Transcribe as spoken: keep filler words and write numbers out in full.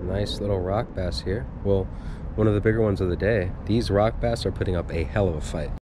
Nice little rock bass here. Well, one of the bigger ones of the day. These rock bass are putting up a hell of a fight.